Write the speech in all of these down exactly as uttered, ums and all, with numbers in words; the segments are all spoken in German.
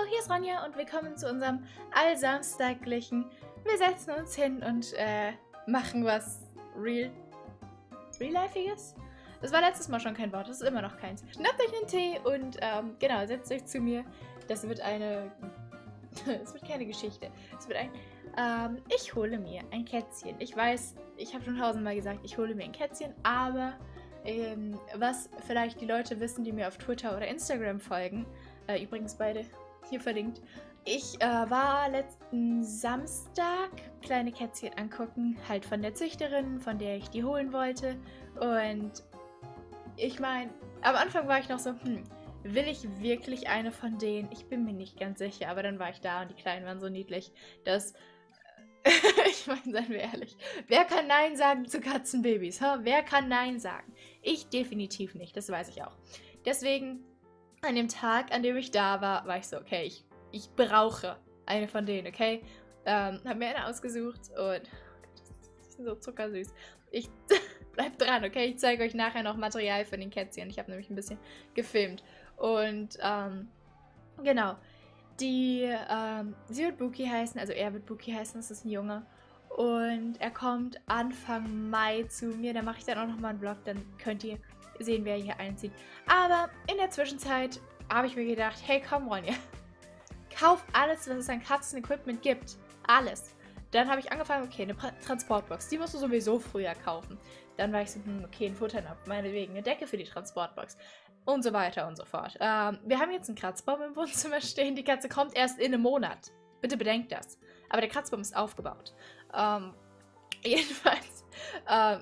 hier ist Ronja und willkommen zu unserem allsamstaglichen. Wir setzen uns hin und äh, machen was real, real-lifeiges. Das war letztes Mal schon kein Wort, das ist immer noch keins. Schnappt euch einen Tee und ähm, genau, setzt euch zu mir. Das wird eine, es wird keine Geschichte. Es wird ein, ähm, ich hole mir ein Kätzchen. Ich weiß, ich habe schon tausendmal gesagt, ich hole mir ein Kätzchen, aber ähm, was vielleicht die Leute wissen, die mir auf Twitter oder Instagram folgen, äh, übrigens beide hier verlinkt. Ich äh, war letzten Samstag kleine Kätzchen angucken, halt von der Züchterin, von der ich die holen wollte. Und ich meine, am Anfang war ich noch so, hm, will ich wirklich eine von denen? Ich bin mir nicht ganz sicher, aber dann war ich da und die Kleinen waren so niedlich, dass, ich meine, seien wir ehrlich, wer kann Nein sagen zu Katzenbabys? Huh? Wer kann Nein sagen? Ich definitiv nicht, das weiß ich auch. Deswegen, an dem Tag, an dem ich da war, war ich so, okay, ich, ich brauche eine von denen, okay? Ähm, hab mir eine ausgesucht und die sind so zuckersüß. Ich bleib dran, okay? Ich zeige euch nachher noch Material von den Kätzchen. Ich habe nämlich ein bisschen gefilmt. Und, ähm, genau. Die, ähm, sie wird Buki heißen, also er wird Buki heißen, das ist ein Junge. Und er kommt Anfang Mai zu mir, da mache ich dann auch nochmal einen Vlog, dann könnt ihr sehen, wer hier einzieht. Aber in der Zwischenzeit habe ich mir gedacht, hey komm Ronja, kauf alles, was es an Katzenequipment gibt. Alles. Dann habe ich angefangen, okay, eine Transportbox, die musst du sowieso früher kaufen. Dann war ich so, hm, okay, ein Futternapf, meinetwegen, eine Decke für die Transportbox. Und so weiter und so fort. Ähm, wir haben jetzt einen Kratzbaum im Wohnzimmer stehen. Die Katze kommt erst in einem Monat. Bitte bedenkt das. Aber der Kratzbaum ist aufgebaut. Ähm, jedenfalls ähm,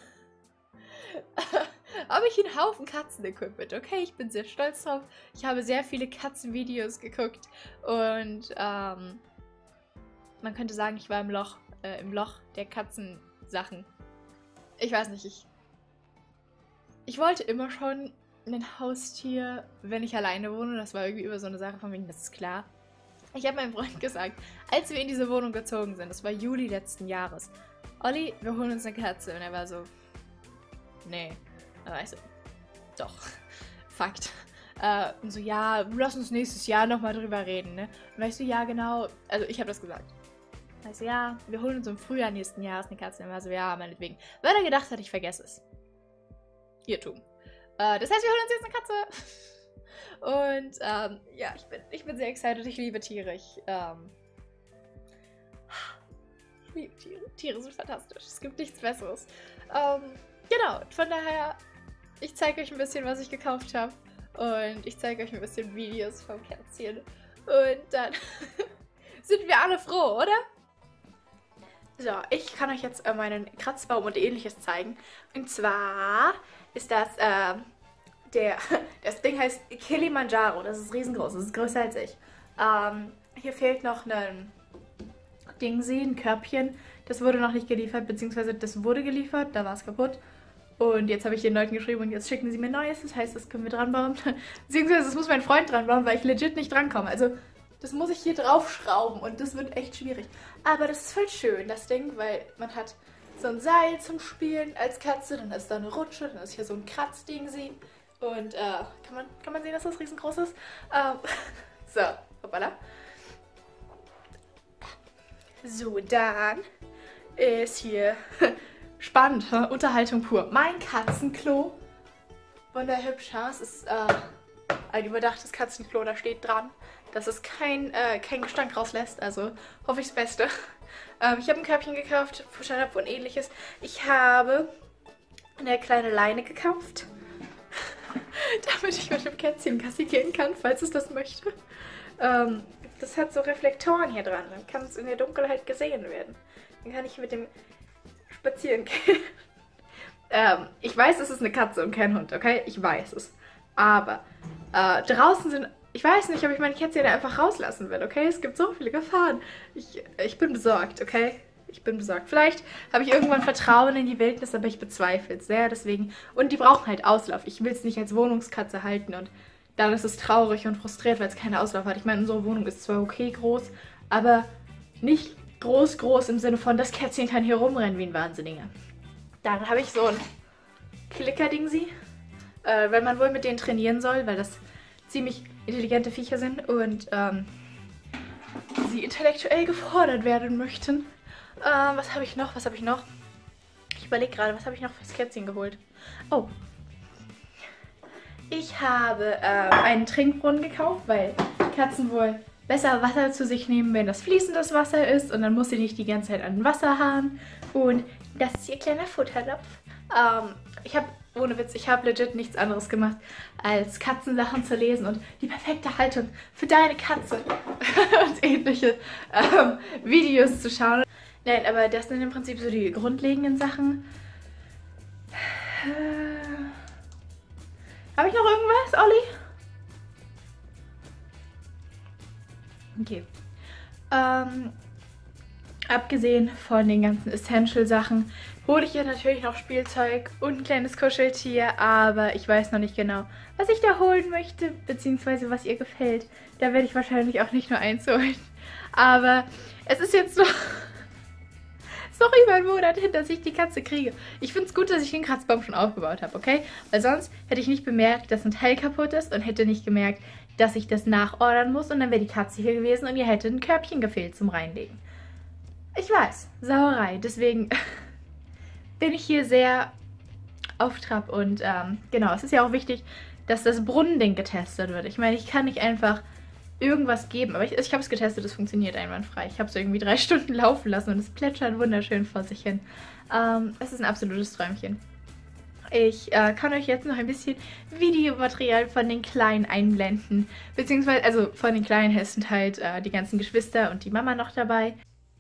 habe ich einen Haufen Katzenequipment. Okay, ich bin sehr stolz drauf. Ich habe sehr viele Katzenvideos geguckt. Und ähm, man könnte sagen, ich war im Loch, äh, im Loch der Katzensachen. Ich weiß nicht, ich... Ich wollte immer schon ein Haustier, wenn ich alleine wohne. Das war irgendwie über so eine Sache von wegen, das ist klar. Ich habe meinem Freund gesagt, als wir in diese Wohnung gezogen sind, das war Juli letzten Jahres, Olli, wir holen uns eine Katze. Und er war so, nee. Dann war ich so, doch, Fakt. Äh, und so, ja, lass uns nächstes Jahr nochmal drüber reden, ne? Und weißt du, ja, genau, also ich habe das gesagt. Ich so, ja, wir holen uns im Frühjahr nächsten Jahres eine Katze. Und er war so, ja, meinetwegen. Weil er gedacht hat, ich vergesse es. Irrtum. Äh, das heißt, wir holen uns jetzt eine Katze. Und, ähm, ja, ich bin, ich bin sehr excited. Ich liebe Tiere. Ich, ähm, ich liebe Tiere. Tiere sind fantastisch. Es gibt nichts Besseres. Ähm, genau, von daher, ich zeige euch ein bisschen, was ich gekauft habe. Und ich zeige euch ein bisschen Videos vom Kätzchen. Und dann sind wir alle froh, oder? So, ich kann euch jetzt äh, meinen Kratzbaum und ähnliches zeigen. Und zwar ist das, äh, der, das Ding heißt Kilimanjaro. Das ist riesengroß, das ist größer als ich. Ähm, hier fehlt noch ein Dingsi, ein Körbchen. Das wurde noch nicht geliefert, beziehungsweise das wurde geliefert, da war es kaputt. Und jetzt habe ich den Leuten geschrieben und jetzt schicken sie mir Neues. Das heißt, das können wir dran bauen. Beziehungsweise das muss mein Freund dran bauen, weil ich legit nicht drankomme. Also das muss ich hier draufschrauben und das wird echt schwierig. Aber das ist voll schön, das Ding, weil man hat so ein Seil zum Spielen als Katze, dann ist da eine Rutsche, dann ist hier so ein Kratzding sie. Und äh, kann man, kann man sehen, dass das riesengroß ist? Ähm, so, hoppala. So, dann ist hier spannend, Unterhaltung pur. Mein Katzenklo. Wunderhübsch, es ist äh, ein überdachtes Katzenklo, da steht dran, dass es kein, äh, keinen Gestank rauslässt, also hoffe ich das Beste. Ähm, ich habe ein Körbchen gekauft, Futternapf und ähnliches. Ich habe eine kleine Leine gekauft, damit ich mit dem Kätzchen Gassi gehen kann, falls es das möchte. Ähm, das hat so Reflektoren hier dran, dann kann es in der Dunkelheit gesehen werden. Dann kann ich mit dem spazieren gehen. ähm, ich weiß, es ist eine Katze und kein Hund, okay? Ich weiß es. Aber äh, draußen sind... Ich weiß nicht, ob ich meine Kätzchen einfach rauslassen will, okay? Es gibt so viele Gefahren. Ich, ich bin besorgt, okay? Ich bin besorgt. Vielleicht habe ich irgendwann Vertrauen in die Wildnis, aber ich bezweifle es sehr, deswegen. Und die brauchen halt Auslauf. Ich will es nicht als Wohnungskatze halten und dann ist es traurig und frustriert, weil es keine Auslauf hat. Ich meine, unsere Wohnung ist zwar okay groß, aber nicht groß, groß im Sinne von, das Kätzchen kann hier rumrennen wie ein Wahnsinniger. Dann habe ich so ein Klicker-Ding sie, äh, weil man wohl mit denen trainieren soll, weil das ziemlich intelligente Viecher sind und ähm, sie intellektuell gefordert werden möchten. Ähm, was habe ich noch? Was habe ich noch? Ich überlege gerade, was habe ich noch fürs Kätzchen geholt? Oh. Ich habe äh, einen Trinkbrunnen gekauft, weil Katzen wohl besser Wasser zu sich nehmen, wenn das fließendes Wasser ist. Und dann muss sie nicht die ganze Zeit an den Wasserhahn. Und das ist ihr kleiner Futtertopf. Ähm, ich habe, ohne Witz, ich habe legit nichts anderes gemacht, als Katzensachen zu lesen und die perfekte Haltung für deine Katze und ähnliche ähm, Videos zu schauen. Nein, aber das sind im Prinzip so die grundlegenden Sachen. Äh, Habe ich noch irgendwas, Olli? Okay. Ähm, abgesehen von den ganzen Essential-Sachen hole ich ihr natürlich noch Spielzeug und ein kleines Kuscheltier, aber ich weiß noch nicht genau, was ich da holen möchte, beziehungsweise was ihr gefällt. Da werde ich wahrscheinlich auch nicht nur eins holen. Aber es ist jetzt noch... noch über einen Monat hin, dass ich die Katze kriege. Ich finde es gut, dass ich den Kratzbaum schon aufgebaut habe, okay? Weil sonst hätte ich nicht bemerkt, dass ein Teil kaputt ist und hätte nicht gemerkt, dass ich das nachordern muss und dann wäre die Katze hier gewesen und ihr hätte ein Körbchen gefehlt zum Reinlegen. Ich weiß, Sauerei. Deswegen bin ich hier sehr auf Trab und ähm, genau, es ist ja auch wichtig, dass das Brunnending getestet wird. Ich meine, ich kann nicht einfach irgendwas geben. Aber ich, ich habe es getestet, es funktioniert einwandfrei. Ich habe es irgendwie drei Stunden laufen lassen und es plätschert wunderschön vor sich hin. Ähm, es ist ein absolutes Träumchen. Ich äh, kann euch jetzt noch ein bisschen Videomaterial von den Kleinen einblenden. Beziehungsweise, also von den Kleinen sind halt äh, die ganzen Geschwister und die Mama noch dabei.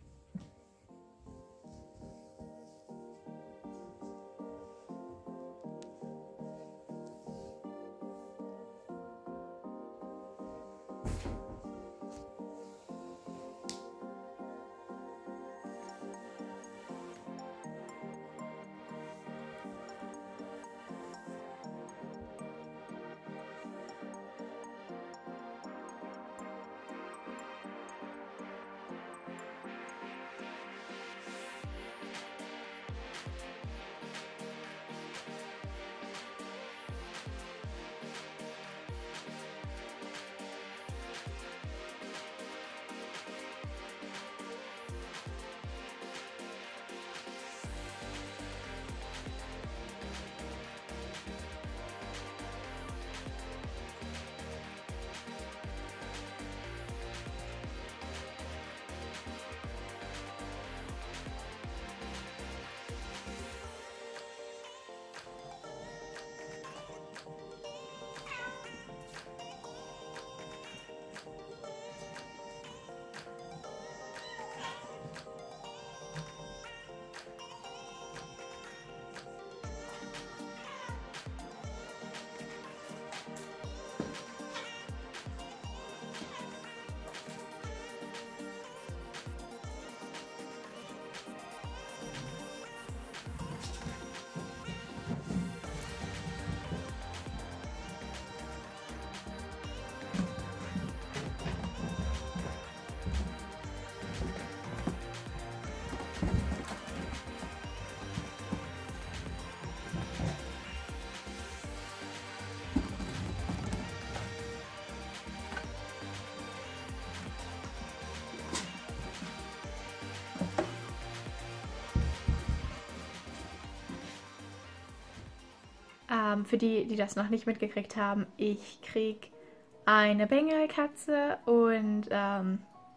Ähm, für die, die das noch nicht mitgekriegt haben, ich krieg eine Bengalkatze und ähm,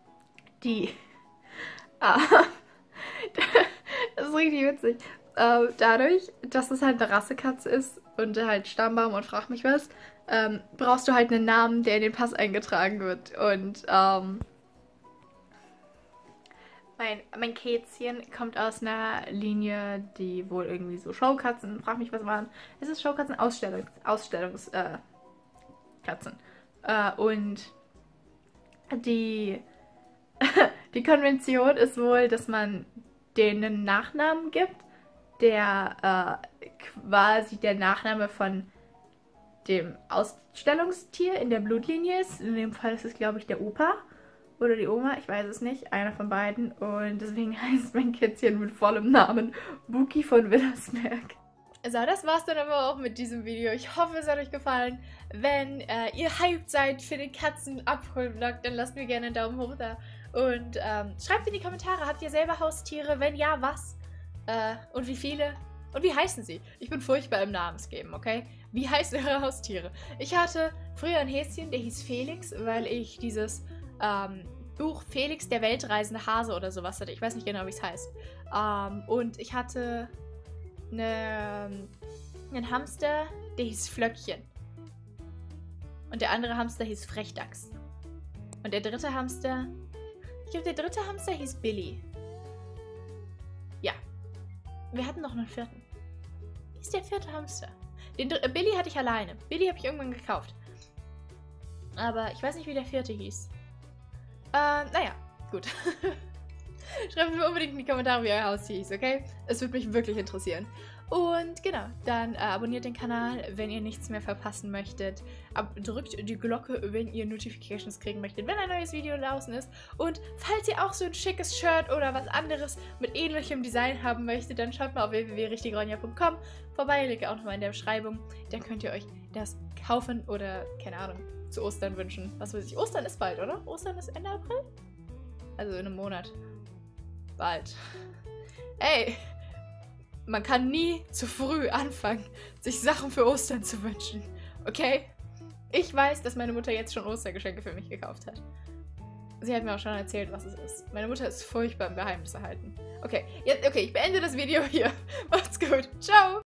die... Ah, das ist richtig witzig. Ähm, dadurch, dass es halt eine Rassekatze ist und halt Stammbaum und frag mich was, ähm, brauchst du halt einen Namen, der in den Pass eingetragen wird. Und ähm, mein, mein Kätzchen kommt aus einer Linie, die wohl irgendwie so Showkatzen, frag mich was waren. Es ist Showkatzen, Ausstellungs, Ausstellungs, äh, Katzen. Äh, und die, die Konvention ist wohl, dass man denen einen Nachnamen gibt, der äh, quasi der Nachname von dem Ausstellungstier in der Blutlinie ist. In dem Fall ist es, glaube ich, der Opa oder die Oma, ich weiß es nicht, einer von beiden. Und deswegen heißt mein Kätzchen mit vollem Namen Buki von Willersberg. So, das war's dann aber auch mit diesem Video. Ich hoffe, es hat euch gefallen. Wenn äh, ihr hyped seid für den Katzen-Abhol-Vlog, dann lasst mir gerne einen Daumen hoch da. Und ähm, schreibt in die Kommentare, habt ihr selber Haustiere? Wenn ja, was? Äh, und wie viele? Und wie heißen sie? Ich bin furchtbar im Namensgeben, okay? Wie heißen eure Haustiere? Ich hatte früher ein Häschen, der hieß Felix, weil ich dieses ähm, Buch Felix, der weltreisende Hase oder sowas hatte. Ich weiß nicht genau, wie es heißt. Ähm, und ich hatte eine, einen Hamster, der hieß Flöckchen. Und der andere Hamster hieß Frechdachs. Und der dritte Hamster... Ich glaube, der dritte Hamster hieß Billy. Ja. Wir hatten noch einen vierten. Wie ist der vierte Hamster? Den äh, Billy hatte ich alleine. Billy habe ich irgendwann gekauft. Aber ich weiß nicht, wie der vierte hieß. Äh, naja, gut. Schreibt mir unbedingt in die Kommentare, wie euer Haustier hieß, okay? Es würde mich wirklich interessieren. Und genau, dann äh, abonniert den Kanal, wenn ihr nichts mehr verpassen möchtet. Ab drückt die Glocke, wenn ihr Notifications kriegen möchtet, wenn ein neues Video draußen ist. Und falls ihr auch so ein schickes Shirt oder was anderes mit ähnlichem Design haben möchtet, dann schaut mal auf w w w punkt richtigronja punkt com vorbei, Link auch nochmal in der Beschreibung. Dann könnt ihr euch das kaufen oder, keine Ahnung, zu Ostern wünschen. Was weiß ich, Ostern ist bald, oder? Ostern ist Ende April? Also in einem Monat. Bald. Ey! Man kann nie zu früh anfangen, sich Sachen für Ostern zu wünschen. Okay? Ich weiß, dass meine Mutter jetzt schon Ostergeschenke für mich gekauft hat. Sie hat mir auch schon erzählt, was es ist. Meine Mutter ist furchtbar im Geheimnis erhalten. Okay, jetzt, okay, ich beende das Video hier. Macht's gut. Ciao!